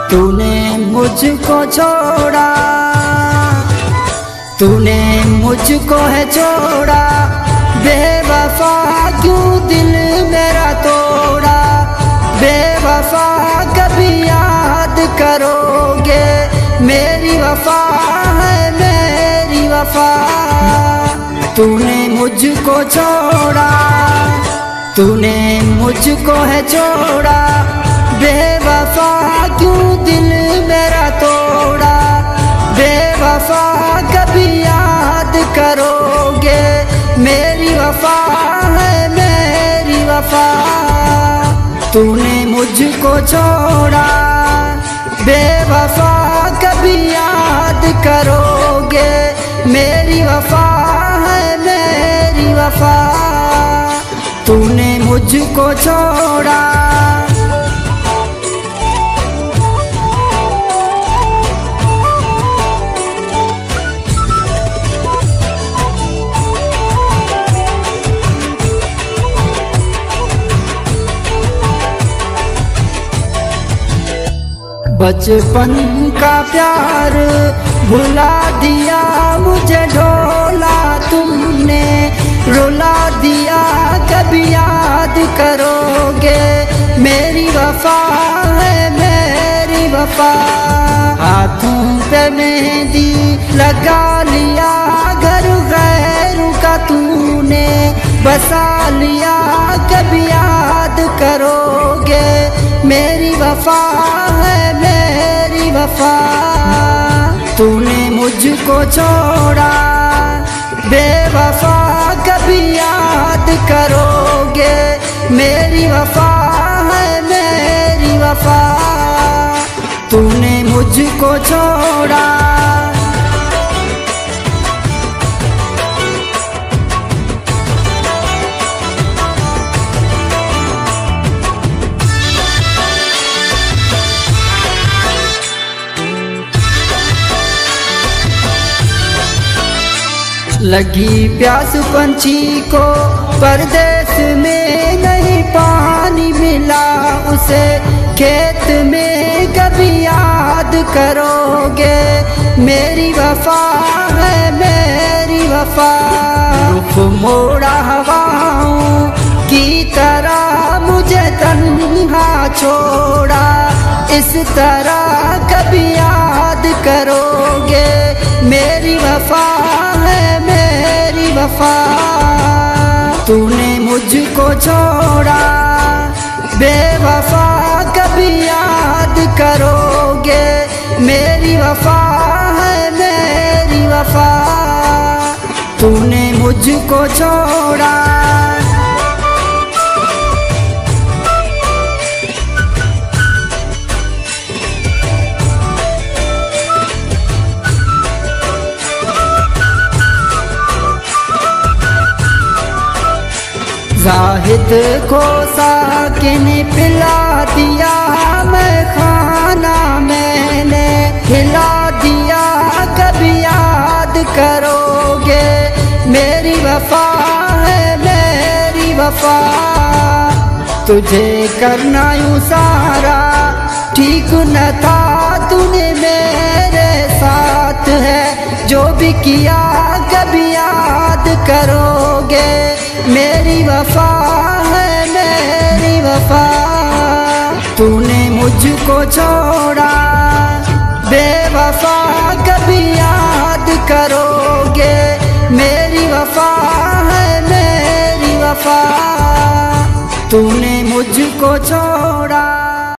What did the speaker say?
तूने मुझको छोड़ा, तूने मुझको है छोड़ा, बेवफा क्यों दिल मेरा तोड़ा। बेवफा कभी याद करोगे, मेरी वफा है मेरी वफा। तूने मुझको छोड़ा, तूने मुझको है छोड़ा, बेवफा क्यों दिल मेरा तोड़ा। बेवफा कभी याद करोगे, मेरी वफा है मेरी वफा। तूने मुझको छोड़ा, बेवफा कभी याद करोगे, मेरी वफा है मेरी वफा। तूने मुझको छोड़ा। बचपन का प्यार भुला दिया मुझे, ढोला तुमने रुला दिया। कभी याद करोगे, मेरी वफा है मेरी वफा। हाथों पे मेहंदी लगा लिया, घर गैरों का तूने बसा लिया। कभी याद करोगे, मेरी वफा है मेरी वफा। तूने मुझको छोड़ा, बेवफा कभी याद करोगे, मेरी वफा है मेरी वफा। तूने मुझको छोड़ा। लगी प्यास पंछी को परदेश में, नहीं पानी मिला उसे खेत में। कभी याद करोगे, मेरी वफा है मेरी वफा। रुख मोड़ा हवाओं की तरह, मुझे तन्हा छोड़ा। इस तरह कभी याद करोगे, मेरी वफा है मेरी वफा। तूने मुझको छोड़ा, बेवफा कभी याद करोगे, मेरी वफा है मेरी वफा। तूने मुझको छोड़ा। जाहिद को साकिन पिला दिया, मैं खाना मैंने खिला दिया। कभी याद करोगे, मेरी वफा है मेरी वफा। तुझे करना यूं सारा ठीक न था, तूने मेरे साथ है जो भी किया। कभी याद करोगे, मेरी वफा है मेरी वफा। तूने मुझको छोड़ा, बेवफा कभी याद करोगे, मेरी वफा है मेरी वफा। तूने मुझको छोड़ा।